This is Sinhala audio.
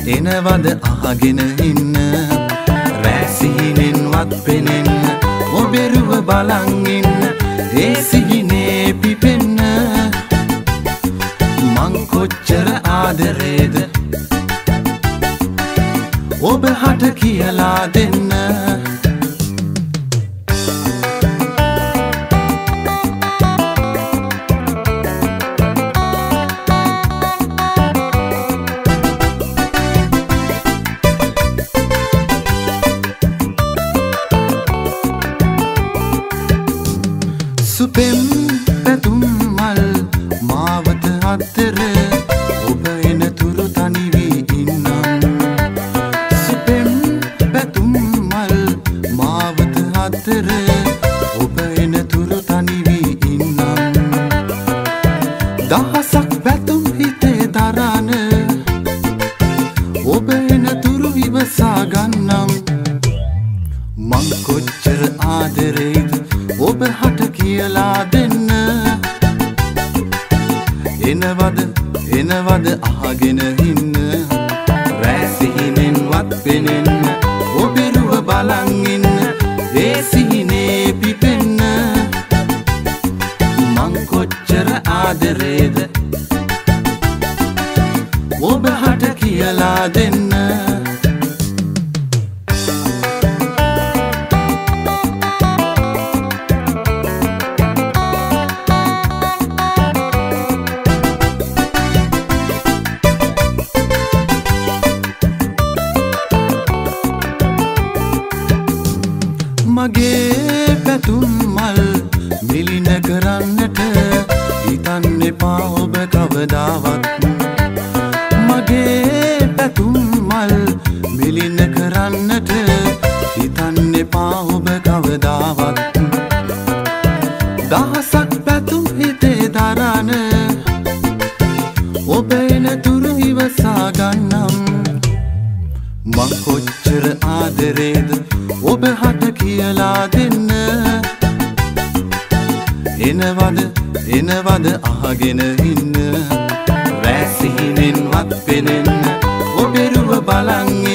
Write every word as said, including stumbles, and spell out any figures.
එනවද අහගෙන ඉන්න රැසිහිනෙන්වත් පෙනෙන්න ඔබෙරුව බලන් ඉන්න ඒ සිහිනේ පිපෙන්න මං කොච්චර ආදරේද ඔබ හට කියලා දෙන්න සුපෙම් පැතුම් මල් මාවත අතර ඔබ එන තුරු තනි වී ඉන්නම් සුපෙම් පැතුම් මල් මාවත අතර ඔබ එන තුරු තනි වී ඉන්නම් දහසක් පැතුම් හිතේ දරන ඔබ එන තුරු ඉවසා ගන්නම් මං කොච්චර ආදරේද ඔබ හට කියලා දෙන්න එනවද එනවද අහගෙන ඉන්න රැසිහිනෙන්වත් පෙනෙන්න ඔබෙරුව බලන් ඉන්න ඒ සිහිනේ පිපෙන්න මං කොච්චර ආදරේද ඔබ හට කියලා දෙන්න මගේ පැතුම් මල් මිලින කරන්නට හිතන්න එපා ඔබ කවදාවත් මගේ පැතුම් මල් මිලින කරන්නට හිතන්න එපා ඔබ කවදාවත් දහසක් පැතුම් හිතේ දරන ඔබ එන තුරු ඉවසා ගන්නම් මං කොච්චර ආදරේද ඔබ හට කියලා දෙන්න එනවද එනවද අහගෙන ඉන්න රැසිහිනෙන්වත් පෙනෙන්න ඔබෙරුව බලන්